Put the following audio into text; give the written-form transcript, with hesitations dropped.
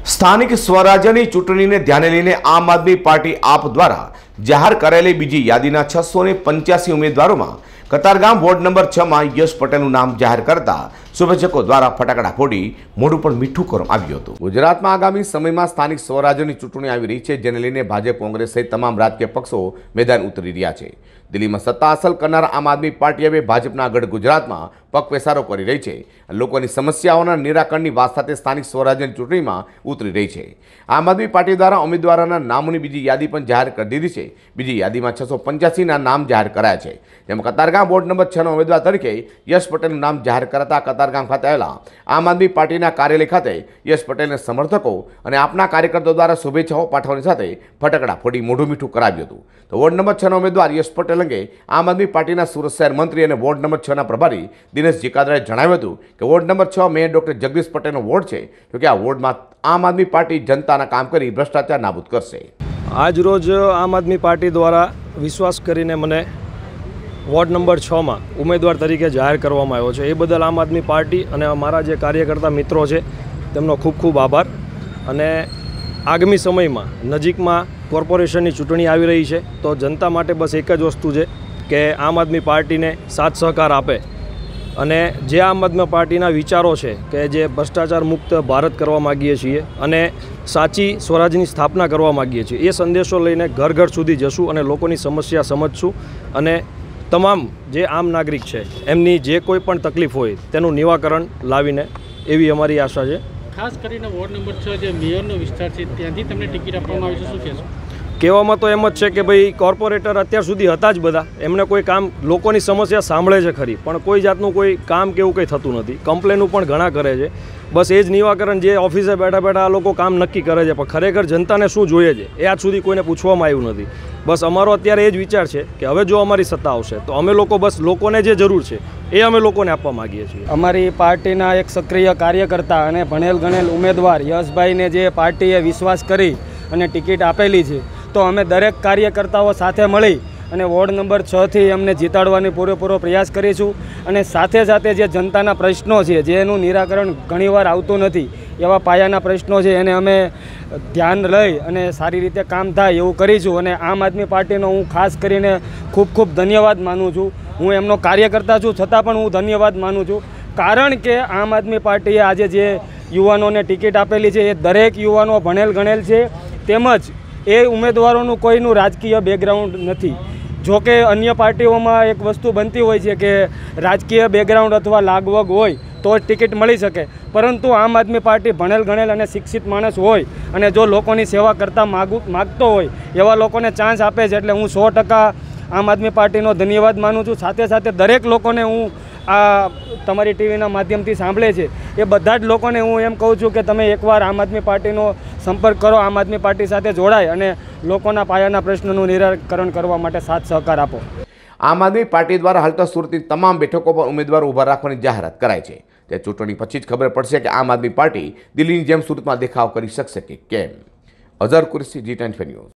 સ્થાનિક સ્વરાજ્યની ચૂંટણીને ધ્યાને લઈને આમ આદમી પાર્ટી આપ દ્વારા જાહેર કરાયેલી બીજી યાદીના 685 ઉમેદવારોમાં કતારગામ વોર્ડ નંબર 6 માં યશ પટેલનું નામ જાહેર કરતા શુભેચ્છકો દ્વારા ફટાકડા ફોડી મોઢું પર મીઠું કરવામાં આવ્યું હતું। ગુજરાતમાં આગામી સમયમાં સ્થાનિક સ્વરાજ્યની ચૂંટણી આવી રહી છે, જેને લઈને ભાજપ, કોંગ્રેસ સહિત તમામ રાજકીય પક્ષો મેદાન ઉતરી રહ્યા છે। દિલ્હીમાં સત્તા હાંસલ કરનાર આમ આદમી પાર્ટી હવે ભાજપના ગઢ ગુજરાતમાં પગપેસારો કરી રહી છે। લોકોની સમસ્યાઓના નિરાકરણની વાત સાથે સ્થાનિક સ્વરાજ્યની ચૂંટણીમાં ઉતરી રહી છે। આમ આદમી પાર્ટી દ્વારા ઉમેદવારોના નામોની બીજી યાદી પણ જાહેર કરી દીધી છે। બીજી યાદીમાં 685ના નામ જાહેર કરાયા છે, જેમાં કતારગામ વોર્ડ નંબર 6ના ઉમેદવાર તરીકે યશ પટેલનું નામ જાહેર કરાતા કતારગામ ખાતે આવેલા આમ આદમી પાર્ટીના કાર્યાલય ખાતે યશ પટેલના સમર્થકો અને આપના કાર્યકર્તાઓ દ્વારા શુભેચ્છાઓ પાઠવવાની સાથે ફટાકડા ફોડી મોઢું મીઠું કરાવ્યું હતું। તો વોર્ડ નંબર 6ના ઉમેદવાર યશ પટેલ અંગે આમ આદમી પાર્ટીના સુરત શહેર મંત્રી અને વોર્ડ નંબર 6ના પ્રભારી દિનેશ જીકાદરાએ જણાવ્યું હતું કે ward number 6 mayor doctor Jagdish પટેલનો વોર્ડ છે, જોકે આ વોર્ડમાં આમ આદમી પાર્ટી જનતાના કામ કરી ભ્રષ્ટાચાર નાબૂદ કરશે। આજ રોજ આમ આદમી પાર્ટી દ્વારા વિશ્વાસ કરીને મને વોર્ડ નંબર 6માં ઉમેદવાર તરીકે જાહેર કરવામાં આવ્યો છે। એ બદલ આમ આદમી પાર્ટી અને અમારા જે કાર્યકર્તા મિત્રો છે તેમનો ખૂબ ખૂબ આભાર। અને આગામી સમયમાં નજીકમાં કોર્પોરેશનની ચૂંટણી આવી રહી છે, તો જનતા માટે બસ એક જ વસ્તુ છે કે આમ આદમી પાર્ટીને સાથ સહકાર આપે અને જે આમ આદમી પાર્ટીના વિચારો છે કે જે ભ્રષ્ટાચાર મુક્ત ભારત કરવા માગીએ છીએ અને સાચી સ્વરાજ્યની સ્થાપના કરવા માગીએ છીએ, એ સંદેશો લઈને ઘર ઘર સુધી જશું અને લોકોની સમસ્યા સમજશું અને તમામ જે આમ નાગરિક છે એમની જે કોઈ પણ તકલીફ હોય તેનું નિવારણ લાવીને એવી અમારી આશા છે। ખાસ કરીને વોર્ડ નંબર 6 જે મેયરનો વિસ્તાર છે ત્યાંથી તમને ટિકિટ આપવામાં આવી છે, શું કહેશો? કહેવામાં તો એમ જ છે કે ભાઈ કોર્પોરેટર અત્યાર સુધી હતા જ બધા, એમને કોઈ કામ લોકોની સમસ્યા સાંભળે છે ખરી, પણ કોઈ જાતનું કોઈ કામ કે એવું કંઈ થતું નથી। કમ્પ્લેનો પણ ઘણા કરે છે, બસ એ જ નિવારણ જે ઓફિસે બેઠા બેઠા આ લોકો કામ નક્કી કરે છે, પણ ખરેખર જનતાને શું જોઈએ છે એ આજ સુધી કોઈને પૂછવામાં આવ્યું નથી। બસ અમારો અત્યારે એ જ વિચાર છે કે હવે જો અમારી સત્તા આવશે તો અમે લોકો બસ લોકોને જે જરૂર છે એ અમે લોકોને આપવા માગીએ છીએ। અમારી પાર્ટીના એક સક્રિય કાર્યકર્તા અને ભણેલ ગણેલ ઉમેદવાર યશભાઈને જે પાર્ટીએ વિશ્વાસ કરી અને ટિકિટ આપેલી છે, તો અમે દરેક કાર્યકર્તાઓ સાથે મળી અને વોર્ડ નંબર 6થી એમને જીતાડવાની પૂરેપૂરો પ્રયાસ કરીશું। અને સાથે સાથે જે જનતાના પ્રશ્નો છે જેનું નિરાકરણ ઘણીવાર આવતું નથી, એવા પાયાના પ્રશ્નો છે એને અમે ધ્યાન લઈ અને સારી રીતે કામ થાય એવું કરીશું। અને આમ આદમી પાર્ટીનો હું ખાસ કરીને ખૂબ ખૂબ ધન્યવાદ માનું છું। હું એમનો કાર્યકર્તા છું છતાં પણ હું ધન્યવાદ માનું છું, કારણ કે આમ આદમી પાર્ટીએ આજે જે યુવાનોને ટિકિટ આપેલી છે એ દરેક યુવાનો ભણેલ ગણેલ છે, તેમજ એ ઉમેદવારોનું કોઈનું રાજકીય બેકગ્રાઉન્ડ નથી। જોકે અન્ય પાર્ટીઓમાં એક વસ્તુ બનતી હોય છે કે રાજકીય બેકગ્રાઉન્ડ અથવા લાગવગ હોય તો જ ટિકિટ મળી શકે, પરંતુ આમ આદમી પાર્ટી ભણેલ ગણેલ અને શિક્ષિત માણસ હોય અને જો લોકોની સેવા કરતા માગતો હોય એવા લોકોને ચાન્સ આપે છે, એટલે હું 100% આમ આદમી પાર્ટીનો ધન્યવાદ માનું છું। સાથે સાથે દરેક લોકોને હું આ તમારી ટીવીના માધ્યમથી સાંભળે છે એ બધા જ લોકોને હું એમ કહું છું કે તમે એકવાર આમ આદમી પાર્ટીનો સંપર્ક કરો, આમ આદમી પાર્ટી સાથે જોડાય અને લોકોના પાયાના પ્રશ્નોનું નિરાકરણ કરવા માટે સાથ સહકાર આપો। આમ આદમી પાર્ટી દ્વારા હાલ તો સુરતની તમામ બેઠકો પર ઉમેદવારો ઊભા રાખવાની જાહેરાત કરાઈ છે, તે ચૂંટણી પછી જ ખબર પડશે કે આમ આદમી પાર્ટી દિલ્હીની જેમ સુરતમાં દેખાવ કરી શકશે કે કેમ। Azhar Qureshi, G25 news.